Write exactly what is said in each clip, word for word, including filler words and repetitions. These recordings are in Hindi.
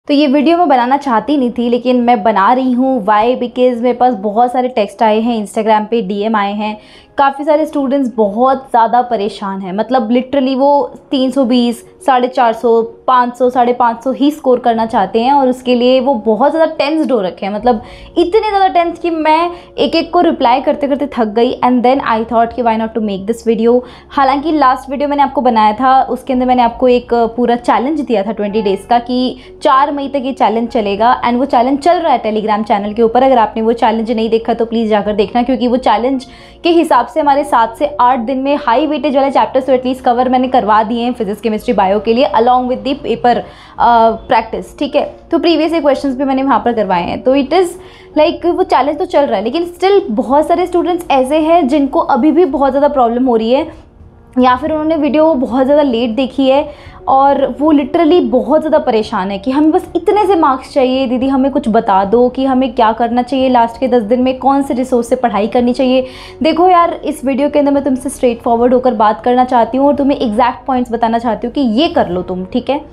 तो ये वीडियो मैं बनाना चाहती नहीं थी, लेकिन मैं बना रही हूँ। वाई? बिकॉज़ मेरे पास बहुत सारे टेक्स्ट आए हैं, इंस्टाग्राम पे डीएम आए हैं। काफ़ी सारे स्टूडेंट्स बहुत ज़्यादा परेशान हैं, मतलब लिटरली वो तीन सौ बीस, साढ़े चार सौ, पाँच सौ, साढ़े पाँच सौ ही स्कोर करना चाहते हैं और उसके लिए वो बहुत ज़्यादा टेंस्ड हो रखे हैं। मतलब इतने ज़्यादा टेंस कि मैं एक एक को रिप्लाई करते करते थक गई। एंड देन आई थॉट कि why not to make this video. हालांकि लास्ट वीडियो मैंने आपको बनाया था, उसके अंदर मैंने आपको एक पूरा चैलेंज दिया था ट्वेंटी डेज़ का कि चार मई तक ये चैलेंज चलेगा। एंड वो चैलेंज चल रहा है टेलीग्राम चैनल के ऊपर। अगर आपने वो चैलेंज नहीं देखा तो प्लीज़ जाकर देखना, क्योंकि वो चैलेंज के हिसाब से हमारे सात से आठ दिन में हाई वेटेज वाले चैप्टर्स तो एटलीस्ट कवर मैंने करवा दिए हैं फिजिक्स, केमिस्ट्री, बायो के लिए, along with the paper practice. ठीक है, तो प्रीवियस क्वेश्चंस भी मैंने वहाँ पर करवाए हैं। तो इट इज़ लाइक वो चैलेंज तो चल रहा है, लेकिन स्टिल बहुत सारे स्टूडेंट्स ऐसे हैं जिनको अभी भी बहुत ज़्यादा प्रॉब्लम हो रही है, या फिर उन्होंने वीडियो बहुत ज़्यादा लेट देखी है और वो लिटरली बहुत ज़्यादा परेशान है कि हमें बस इतने से मार्क्स चाहिए, दीदी हमें कुछ बता दो कि हमें क्या करना चाहिए लास्ट के दस दिन में, कौन से रिसोर्स से पढ़ाई करनी चाहिए। देखो यार, इस वीडियो के अंदर मैं तुमसे स्ट्रेट फॉरवर्ड होकर बात करना चाहती हूँ और तुम्हें एग्जैक्ट पॉइंट्स बताना चाहती हूँ कि ये कर लो तुम। ठीक है,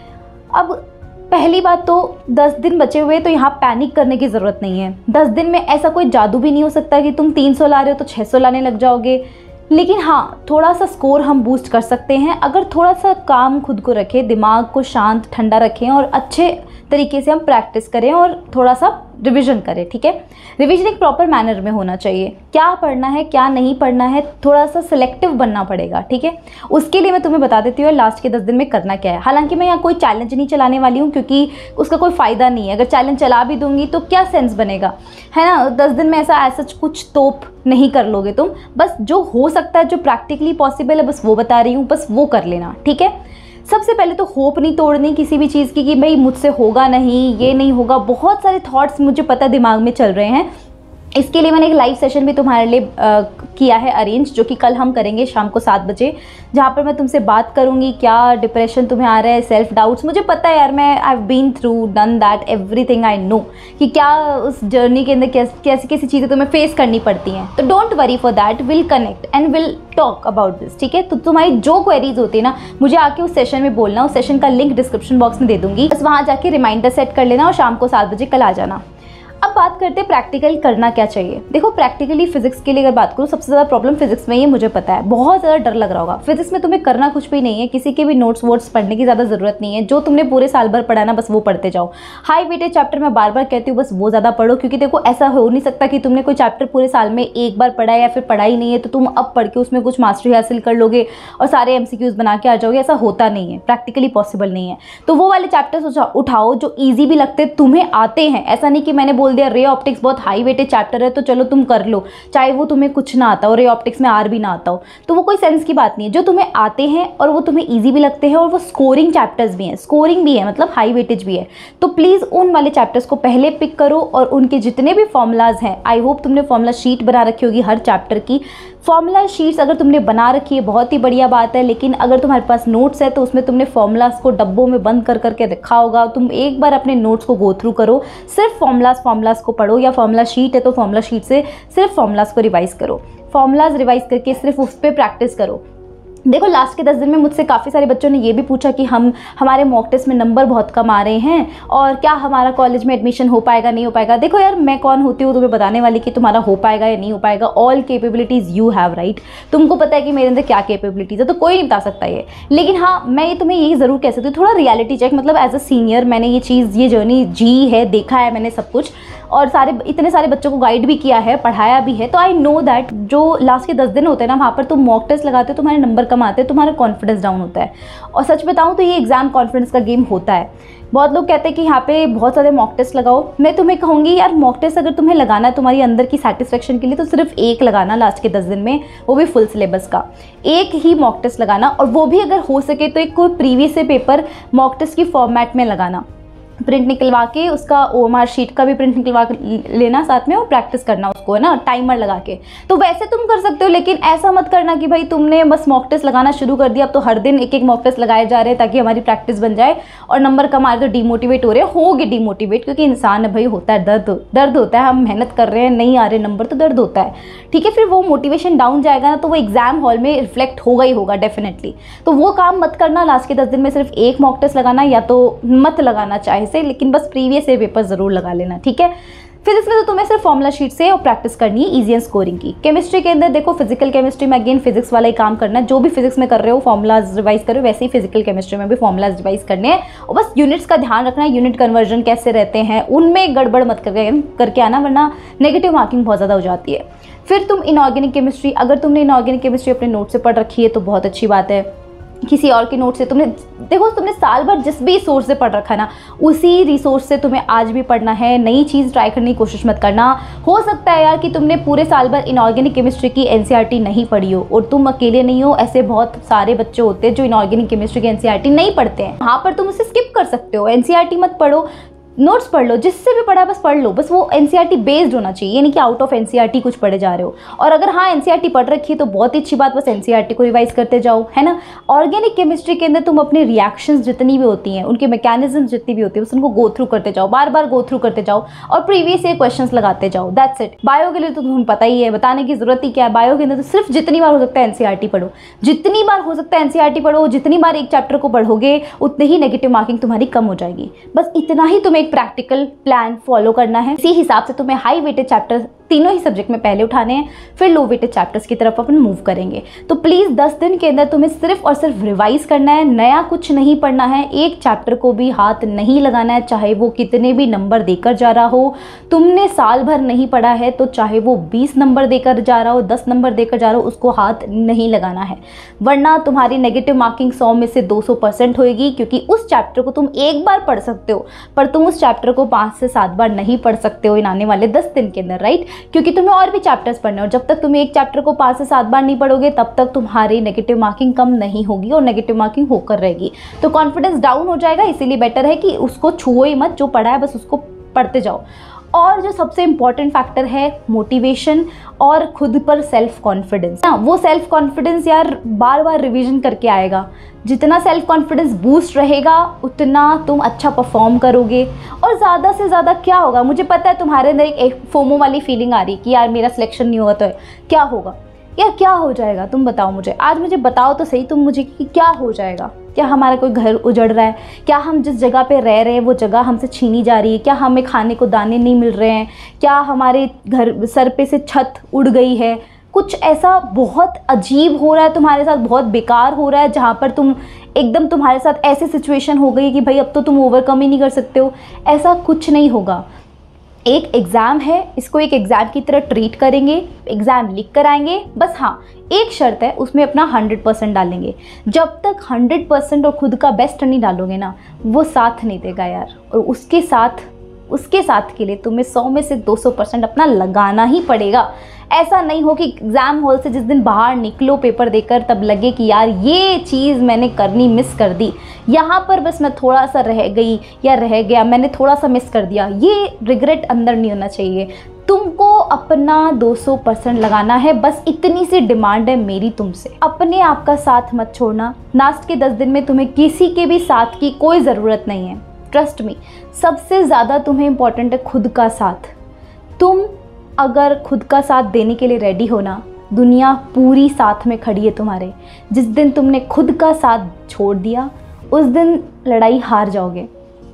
अब पहली बात तो दस दिन बचे हुए, तो यहाँ पैनिक करने की ज़रूरत नहीं है। दस दिन में ऐसा कोई जादू भी नहीं हो सकता कि तुम तीन सौ ला रहे हो तो छः सौ लाने लग जाओगे। लेकिन हाँ, थोड़ा सा स्कोर हम बूस्ट कर सकते हैं अगर थोड़ा सा काम खुद को रखें, दिमाग को शांत ठंडा रखें और अच्छे तरीके से हम प्रैक्टिस करें और थोड़ा सा रिवीजन करें। ठीक है, रिवीजन एक प्रॉपर मैनर में होना चाहिए। क्या पढ़ना है क्या नहीं पढ़ना है, थोड़ा सा सिलेक्टिव बनना पड़ेगा। ठीक है, उसके लिए मैं तुम्हें बता देती हूँ लास्ट के दस दिन में करना क्या है। हालांकि मैं यहाँ कोई चैलेंज नहीं चलाने वाली हूँ, क्योंकि उसका कोई फ़ायदा नहीं है। अगर चैलेंज चला भी दूंगी तो क्या सेंस बनेगा, है ना। दस दिन में ऐसा ऐसा कुछ तोप नहीं कर लोगे तुम। बस जो हो सकता है, जो प्रैक्टिकली पॉसिबल है, बस वो बता रही हूँ, बस वो कर लेना। ठीक है, सबसे पहले तो होप नहीं तोड़नी किसी भी चीज़ की कि भाई मुझसे होगा नहीं, ये नहीं होगा। बहुत सारे थॉट्स मुझे पता दिमाग में चल रहे हैं। इसके लिए मैंने एक लाइव सेशन भी तुम्हारे लिए आ, किया है अरेंज, जो कि कल हम करेंगे शाम को सात बजे, जहाँ पर मैं तुमसे बात करूँगी क्या डिप्रेशन तुम्हें आ रहा है, सेल्फ डाउट्स। मुझे पता है यार, मैं I have been through done that everything, I know कि क्या उस जर्नी के अंदर कैसी कैसी कैसी चीज़ें तुम्हें फेस करनी पड़ती हैं। तो don't worry for that, will connect and will talk about this. ठीक है, तो तुम्हारी जो क्वेरीज होती है ना, मुझे आके उस सेशन में बोलना। उस सेशन का लिंक डिस्क्रिप्शन बॉक्स में दे दूँगी, बस वहाँ जाके रिमाइंडर सेट कर लेना और शाम को सात बजे कल आ जाना। अब बात करते हैं प्रैक्टिकल करना क्या चाहिए। देखो, प्रैक्टिकली फिजिक्स के लिए अगर बात करूँ, सबसे ज़्यादा प्रॉब्लम फिजिक्स में ही मुझे पता है। बहुत ज़्यादा डर लग रहा होगा। फिजिक्स में तुम्हें करना कुछ भी नहीं है, किसी के भी नोट्स वोट्स पढ़ने की ज़्यादा ज़रूरत नहीं है। जो तुमने पूरे साल भर पढ़ा ना, बस वो पढ़ते जाओ। हाई वेटेज चैप्टर मैं बार बार कहती हूँ, बस वो ज़्यादा पढ़ो, क्योंकि देखो ऐसा हो नहीं सकता कि तुमने कोई चैप्टर पूरे साल में एक बार पढ़ा है या फिर पढ़ा ही नहीं है तो तुम अब पढ़ के उसमें कुछ मास्टरी हासिल कर लोगे और सारे एमसीक्यूज बना के आ जाओगे। ऐसा होता नहीं है, प्रैक्टिकली पॉसिबल नहीं है। तो वो वाले चैप्टर्स उठाओ जो ईजी भी लगते तुम्हें आते हैं। ऐसा नहीं कि मैंने बोल दिया रे ऑप्टिक्स बहुत हाई वेटेज चैप्टर है तो चलो तुम कर लो, चाहे वो तुम्हें कुछ ना आता हो, रे ऑप्टिक्स में आर भी ना आता हो, तो वो कोई सेंस की बात नहीं है। जो तुम्हें आते हैं और वो तुम्हें इजी भी लगते हैं और वो स्कोरिंग चैप्टर्स भी हैं, स्कोरिंग भी है, मतलब हाई वेटेज भी है, तो प्लीज़ उन वाले चैप्टर्स को पहले पिक करो और उनके जितने भी फॉर्मूलाज हैं, आई होप तुमने फॉर्मूला शीट बना रखी होगी हर चैप्टर की। फॉर्मूला शीट्स अगर तुमने बना रखी है बहुत ही बढ़िया बात है, लेकिन अगर तुम्हारे पास नोट्स है तो उसमें तुमने फॉर्मूलाज को डब्बों में बंद कर करके रखा होगा। तुम एक बार अपने नोट्स को गो थ्रू करो, सिर्फ फॉर्मूलाज फॉर्मूलाज को पढ़ो, या फॉर्मूला शीट है तो फॉर्मूला शीट से सिर्फ फॉर्मूलाज को रिवाइज करो। फॉर्मूलाज रिवाइज करके सिर्फ उस पर प्रैक्टिस करो। देखो, लास्ट के दस दिन में मुझसे काफ़ी सारे बच्चों ने ये भी पूछा कि हम हमारे मॉक टेस्ट में नंबर बहुत कम आ रहे हैं और क्या हमारा कॉलेज में एडमिशन हो पाएगा नहीं हो पाएगा। देखो यार, मैं कौन होती हूँ तुम्हें बताने वाली कि तुम्हारा हो पाएगा या नहीं हो पाएगा। All capabilities you have, right. तुमको पता है कि मेरे अंदर क्या कैपेबिलिटीज़ है, तो कोई नहीं बता सकता ये। लेकिन हाँ, मैं ये तुम्हें यही ज़रूर कह सकती हूँ, थोड़ा रियलिटी चेक, मतलब एज अ सीनियर मैंने ये चीज़, ये जर्नी जी है, देखा है मैंने सब कुछ, और सारे इतने सारे बच्चों को गाइड भी किया है, पढ़ाया भी है। तो आई नो दैट जो लास्ट के दस दिन होते हैं ना, वहाँ पर तुम मॉक टेस्ट लगाते हो, तुम्हारे नंबर कम आते हैं, तुम्हारा कॉन्फिडेंस डाउन होता है। और सच बताऊँ तो ये एग्जाम कॉन्फिडेंस का गेम होता है। बहुत लोग कहते हैं कि यहाँ पे बहुत सारे मॉक टेस्ट लगाओ। मैं तुम्हें कहूँगी यार, मॉक टेस्ट अगर तुम्हें लगाना है तुम्हारी अंदर की सेटिस्फेक्शन के लिए, तो सिर्फ एक लगाना लास्ट के दस दिन में, वो भी फुल सिलेबस का एक ही मॉक टेस्ट लगाना, और वो भी अगर हो सके तो एक कोई प्रीवियस से पेपर मॉक टेस्ट की फॉर्मेट में लगाना। प्रिंट निकलवा के उसका ओएमआर शीट का भी प्रिंट निकलवा लेना साथ में और प्रैक्टिस करना उसको, है ना, टाइमर लगा के। तो वैसे तुम कर सकते हो, लेकिन ऐसा मत करना कि भाई तुमने बस मॉक टेस्ट लगाना शुरू कर दिया, अब तो हर दिन एक एक मॉक टेस्ट लगाए जा रहे हैं ताकि हमारी प्रैक्टिस बन जाए और नंबर कम आ रहे तो डिमोटिवेट हो रहे होगे। डिमोटिवेट क्योंकि इंसान है भाई, होता है दर्द, दर्द होता है। हम मेहनत कर रहे हैं, नहीं आ रहे नंबर तो दर्द होता है, ठीक है। फिर वो मोटिवेशन डाउन जाएगा ना, तो वो एग्जाम हॉल में रिफ्लेक्ट होगा ही होगा डेफिनेटली। तो वो काम मत करना। लास्ट के दस दिन में सिर्फ एक मॉक टेस्ट लगाना, या तो मत लगाना चाहे से, लेकिन बस प्रीवियस ईयर पेपर ज़रूर लगा लेना, ठीक है। फिजिक्स में तो तुम्हें सिर्फ फॉर्मूला शीट से और प्रैक्टिस करनी है ईजी एंड स्कोरिंग की। केमिस्ट्री के अंदर देखो, फिजिकल केमिस्ट्री में अगेन फिजिक्स वाला ही काम करना है, जो भी फिजिक्स में कर रहे हो फॉर्मूलाज रिवाइज करो, वैसे ही फिजिकल केमिस्ट्री में भी फॉर्मूलाज रिवाइज करने हैं। और बस यूनिट्स का ध्यान रखना है, यूनिट कन्वर्जन कैसे रहते हैं उनमें गड़बड़ मत करके करके आना, वरना नेगेटिव मार्किंग बहुत ज़्यादा हो जाती है। फिर तुम इनऑर्गेनिक केमिस्ट्री, अगर तुमने इनऑर्गेनिक केमिस्ट्री अपने नोट से पढ़ रखी है तो बहुत अच्छी बात है। किसी और के नोट से तुमने देखो, तुमने साल भर जिस भी सोर्स से पढ़ रखा ना, उसी रिसोर्स से तुम्हें आज भी पढ़ना है, नई चीज़ ट्राई करने की कोशिश मत करना। हो सकता है यार कि तुमने पूरे साल भर इनऑर्गेनिक केमिस्ट्री की एनसीईआरटी नहीं पढ़ी हो, और तुम अकेले नहीं हो, ऐसे बहुत सारे बच्चे होते हैं जो इनऑर्गेनिक केमिस्ट्री की एनसीईआरटी नहीं पढ़ते हैं। वहाँ पर तुम उसे स्किप कर सकते हो, एनसीईआरटी मत पढ़ो, नोट्स पढ़ लो, जिससे भी पढ़ा बस पढ़ लो, बस वो एनसीईआरटी बेस्ड होना चाहिए, यानी कि आउट ऑफ एनसीईआरटी कुछ पढ़े जा रहे हो। और अगर हाँ एनसीईआरटी पढ़ रखी है तो बहुत ही अच्छी बात, बस एनसीईआरटी को रिवाइज करते जाओ, है ना। ऑर्गेनिक केमिस्ट्री के अंदर तुम अपने रिएक्शंस जितनी भी होती हैं, उनके मैकेनिज्म जितनी भी होती है, बस उनको गो थ्रू करते जाओ, बार बार गो थ्रू करते जाओ और प्रीवियस ईयर क्वेश्चंस लगाते जाओ, दैट्स इट। बायो के लिए तो तुम्हें पता ही है, बताने की जरूरत ही क्या है। बायो के अंदर तो सिर्फ जितनी बार हो सकता है एनसीईआरटी पढ़ो, जितनी बार हो सकता है एनसीईआरटी पढ़ो, जितनी बार एक चैप्टर को पढ़ोगे उतनी ही नेगेटिव मार्किंग तुम्हारी कम हो जाएगी। बस इतना ही तुम्हें एक प्रैक्टिकल प्लान फॉलो करना है। इसी हिसाब से तुम्हें हाई वेटेड चैप्टर तीनों ही सब्जेक्ट में पहले उठाने हैं, फिर लो वेटेड चैप्टर्स की तरफ अपन मूव करेंगे। तो प्लीज़ दस दिन के अंदर तुम्हें सिर्फ और सिर्फ रिवाइज करना है, नया कुछ नहीं पढ़ना है, एक चैप्टर को भी हाथ नहीं लगाना है, चाहे वो कितने भी नंबर देकर जा रहा हो। तुमने साल भर नहीं पढ़ा है तो चाहे वो बीस नंबर देकर जा रहा हो, दस नंबर देकर जा रहा हो, उसको हाथ नहीं लगाना है, वरना तुम्हारी नेगेटिव मार्किंग सौ में से दो सौ परसेंट होएगी। क्योंकि उस चैप्टर को तुम एक बार पढ़ सकते हो, पर तुम उस चैप्टर को पाँच से सात बार नहीं पढ़ सकते हो इन आने वाले दस दिन के अंदर, राइट। क्योंकि तुम्हें और भी चैप्टर्स पढ़ने हैं, और जब तक तुम एक चैप्टर को पाँच से सात बार नहीं पढ़ोगे तब तक तुम्हारी नेगेटिव मार्किंग कम नहीं होगी और नेगेटिव मार्किंग होकर रहेगी, तो कॉन्फिडेंस डाउन हो जाएगा। इसीलिए बेटर है कि उसको छुओ ही मत, जो पढ़ा है बस उसको पढ़ते जाओ। और जो सबसे इम्पॉर्टेंट फैक्टर है मोटिवेशन और खुद पर सेल्फ कॉन्फिडेंस, ना वो सेल्फ कॉन्फिडेंस यार बार बार रिवीजन करके आएगा। जितना सेल्फ कॉन्फिडेंस बूस्ट रहेगा उतना तुम अच्छा परफॉर्म करोगे। और ज़्यादा से ज़्यादा क्या होगा, मुझे पता है तुम्हारे अंदर एक फोमो वाली फीलिंग आ रही कि यार मेरा सिलेक्शन नहीं होगा तो क्या होगा, यार क्या हो जाएगा, तुम बताओ मुझे, आज मुझे बताओ तो सही तुम मुझे कि क्या हो जाएगा। क्या हमारा कोई घर उजड़ रहा है, क्या हम जिस जगह पे रह रहे हैं वो जगह हमसे छीनी जा रही है, क्या हमें खाने को दाने नहीं मिल रहे हैं, क्या हमारे घर सर पे से छत उड़ गई है, कुछ ऐसा बहुत अजीब हो रहा है तुम्हारे साथ, बहुत बेकार हो रहा है, जहाँ पर तुम एकदम तुम्हारे साथ ऐसी सिचुएशन हो गई कि भाई अब तो तुम ओवरकम ही नहीं कर सकते हो। ऐसा कुछ नहीं होगा। एक एग्ज़ाम है, इसको एक एग्ज़ाम की तरह ट्रीट करेंगे, एग्ज़ाम लिख कर आएंगे। बस हाँ एक शर्त है, उसमें अपना हंड्रेड परसेंट डालेंगे। जब तक हंड्रेड परसेंट और खुद का बेस्ट नहीं डालोगे ना, वो साथ नहीं देगा यार। और उसके साथ उसके साथ के लिए तुम्हें सौ में से दो सौ परसेंट अपना लगाना ही पड़ेगा। ऐसा नहीं हो कि एग्ज़ाम हॉल से जिस दिन बाहर निकलो पेपर देकर तब लगे कि यार ये चीज़ मैंने करनी मिस कर दी, यहाँ पर बस मैं थोड़ा सा रह गई या रह गया, मैंने थोड़ा सा मिस कर दिया। ये रिग्रेट अंदर नहीं होना चाहिए। तुमको अपना दो सौ परसेंट लगाना है, बस इतनी सी डिमांड है मेरी तुमसे। अपने आप का साथ मत छोड़ना। लास्ट के दस दिन में तुम्हें किसी के भी साथ की कोई ज़रूरत नहीं है। ट्रस्ट मी, सबसे ज़्यादा तुम्हें इम्पोर्टेंट है खुद का साथ। तुम अगर खुद का साथ देने के लिए रेडी हो ना, दुनिया पूरी साथ में खड़ी है तुम्हारे। जिस दिन तुमने खुद का साथ छोड़ दिया उस दिन लड़ाई हार जाओगे।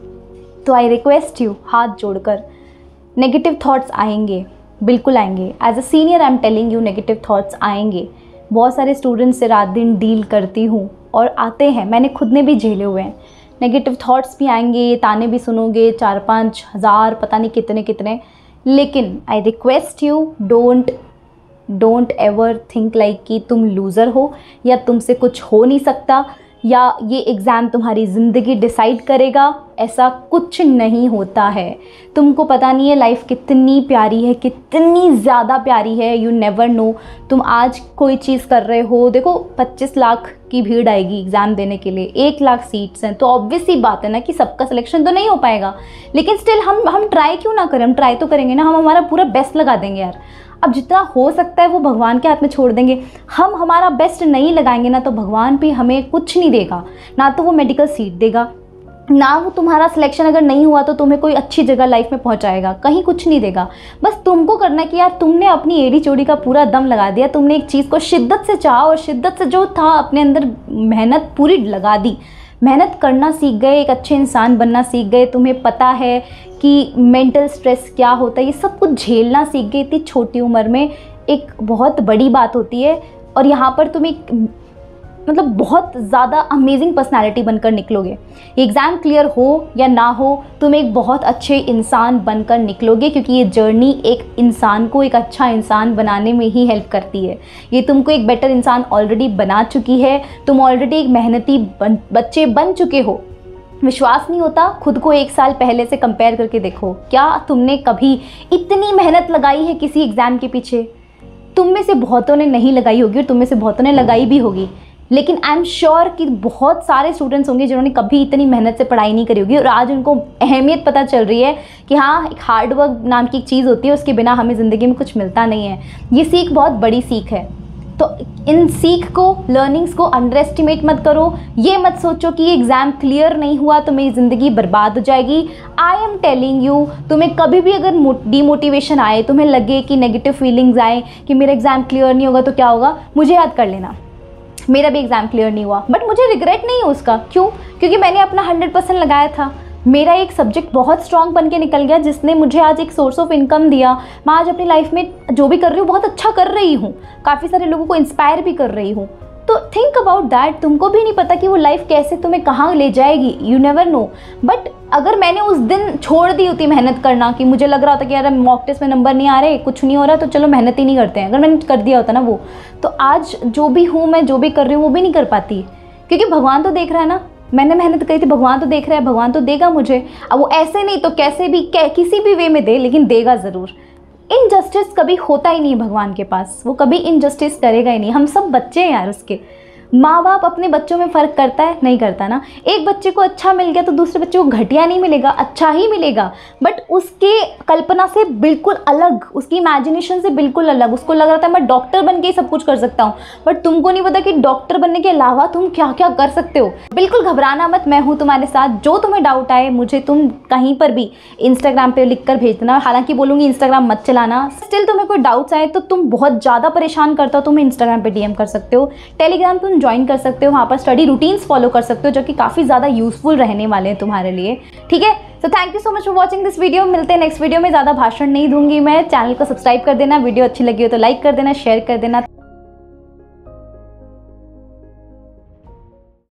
तो आई रिक्वेस्ट यू, हाथ जोड़कर, नेगेटिव थॉट्स आएंगे, बिल्कुल आएंगे। As a senior I am telling you, negative thoughts आएंगे। बहुत सारे स्टूडेंट्स से रात दिन डील करती हूँ और आते हैं, मैंने खुद ने भी झेले हुए हैं। नेगेटिव थॉट्स भी आएंगे, ताने भी सुनोगे, चार पाँच हज़ार पता नहीं कितने कितने। लेकिन I request you, don't don't ever think like कि तुम लूज़र हो या तुमसे कुछ हो नहीं सकता या ये एग्ज़ाम तुम्हारी ज़िंदगी डिसाइड करेगा। ऐसा कुछ नहीं होता है। तुमको पता नहीं है लाइफ कितनी प्यारी है, कितनी ज़्यादा प्यारी है। You never know. तुम आज कोई चीज़ कर रहे हो, देखो पच्चीस लाख की भीड़ आएगी एग्ज़ाम देने के लिए, एक लाख सीट्स हैं, तो ऑब्वियस सी बात है ना कि सबका सिलेक्शन तो नहीं हो पाएगा। लेकिन स्टिल हम हम ट्राई क्यों ना करें, हम ट्राई तो करेंगे ना, हम हमारा पूरा बेस्ट लगा देंगे यार। अब जितना हो सकता है वो भगवान के हाथ में छोड़ देंगे। हम हमारा बेस्ट नहीं लगाएंगे ना तो भगवान भी हमें कुछ नहीं देगा। ना तो वो मेडिकल सीट देगा, ना वो तुम्हारा सिलेक्शन अगर नहीं हुआ तो तुम्हें कोई अच्छी जगह लाइफ में पहुंचाएगा, कहीं कुछ नहीं देगा। बस तुमको करना है कि यार तुमने अपनी एड़ी चोड़ी का पूरा दम लगा दिया, तुमने एक चीज़ को शिद्दत से चाहा और शिद्दत से जो था अपने अंदर मेहनत पूरी लगा दी। मेहनत करना सीख गए, एक अच्छे इंसान बनना सीख गए, तुम्हें पता है कि मेंटल स्ट्रेस क्या होता है, ये सब कुछ झेलना सीख गए इतनी छोटी उम्र में, एक बहुत बड़ी बात होती है। और यहाँ पर तुम एक मतलब बहुत ज़्यादा अमेजिंग पर्सनालिटी बनकर निकलोगे। एग्ज़ाम क्लियर हो या ना हो, तुम एक बहुत अच्छे इंसान बनकर निकलोगे, क्योंकि ये जर्नी एक इंसान को एक अच्छा इंसान बनाने में ही हेल्प करती है। ये तुमको एक बेटर इंसान ऑलरेडी बना चुकी है, तुम ऑलरेडी एक मेहनती बन, बच्चे बन चुके हो। विश्वास नहीं होता, खुद को एक साल पहले से कंपेयर करके देखो, क्या तुमने कभी इतनी मेहनत लगाई है किसी एग्ज़ाम के पीछे? तुम में से बहुतों ने नहीं लगाई होगी और तुम में से बहुतों ने लगाई भी होगी, लेकिन आई एम श्योर कि बहुत सारे स्टूडेंट्स होंगे जिन्होंने कभी इतनी मेहनत से पढ़ाई नहीं करी होगी और आज उनको अहमियत पता चल रही है कि हाँ, एक हार्ड वर्क नाम की एक चीज़ होती है, उसके बिना हमें ज़िंदगी में कुछ मिलता नहीं है। ये सीख बहुत बड़ी सीख है। तो इन सीख को, लर्निंग्स को अंडर एस्टिमेट मत करो। ये मत सोचो कि एग्ज़ाम क्लियर नहीं हुआ तो मेरी ज़िंदगी बर्बाद हो जाएगी। आई एम टेलिंग यू, तुम्हें कभी भी अगर डीमोटिवेशन आए, तुम्हें लगे कि नेगेटिव फीलिंग्स आए कि मेरा एग्ज़ाम क्लियर नहीं होगा तो क्या होगा, मुझे याद कर लेना, मेरा भी एग्ज़ाम क्लियर नहीं हुआ, बट मुझे रिग्रेट नहीं है उसका। क्यों? क्योंकि मैंने अपना हंड्रेड परसेंट लगाया था। मेरा एक सब्जेक्ट बहुत स्ट्रॉन्ग बन के निकल गया, जिसने मुझे आज एक सोर्स ऑफ इनकम दिया। मैं आज अपनी लाइफ में जो भी कर रही हूँ बहुत अच्छा कर रही हूँ, काफ़ी सारे लोगों को इंस्पायर भी कर रही हूँ। तो थिंक अबाउट दैट। तुमको भी नहीं पता कि वो लाइफ कैसे तुम्हें कहाँ ले जाएगी, यू नेवर नो। बट अगर मैंने उस दिन छोड़ दी होती मेहनत करना, कि मुझे लग रहा होता कि यार मॉक टेस्ट में नंबर नहीं आ रहे, कुछ नहीं हो रहा, तो चलो मेहनत ही नहीं करते हैं, अगर मैंने कर दिया होता ना वो, तो आज जो भी हूँ मैं, जो भी कर रही हूँ वो भी नहीं कर पाती। क्योंकि भगवान तो देख रहा है ना, मैंने मेहनत करी थी, भगवान तो देख रहा है, भगवान तो देगा मुझे। अब वो ऐसे नहीं तो कैसे भी, कै, किसी भी वे में दे, लेकिन देगा ज़रूर। इनजस्टिस कभी होता ही नहीं है भगवान के पास, वो कभी इनजस्टिस करेगा ही नहीं। हम सब बच्चे हैं यार उसके। माँ बाप अपने बच्चों में फ़र्क करता है? नहीं करता ना। एक बच्चे को अच्छा मिल गया तो दूसरे बच्चे को घटिया नहीं मिलेगा, अच्छा ही मिलेगा, बट उसके कल्पना से बिल्कुल अलग, उसकी इमेजिनेशन से बिल्कुल अलग। उसको लग रहा था मैं डॉक्टर बन के ही सब कुछ कर सकता हूँ, बट तुमको नहीं पता कि डॉक्टर बनने के अलावा तुम क्या क्या कर सकते हो। बिल्कुल घबराना मत, मैं हूँ तुम्हारे साथ। जो तुम्हें डाउट आए मुझे तुम कहीं पर भी इंस्टाग्राम पर लिख कर भेज देना। हालांकि बोलूँगी इंस्टाग्राम मत चलाना। स्टिल तुम्हें कोई डाउट्स आए तो तुम बहुत ज़्यादा परेशान करता हो, तुम इंस्टाग्राम पर डी एम कर सकते हो, टेलीग्राम तुम ज्वाइन कर सकते हो, वहाँ पर स्टडी रूटीन्स फॉलो कर सकते हो जो कि काफ़ी ज़्यादा यूजफुल रहने वाले हैं तुम्हारे लिए। ठीक है, so thank you so much for watching this video. मिलते हैं नेक्स्ट वीडियो में। ज़्यादा भाषण नहीं दूंगी मैं। चैनल को सब्सक्राइब कर देना, वीडियो अच्छी लगी हो तो लाइक कर देना, शेयर कर देना।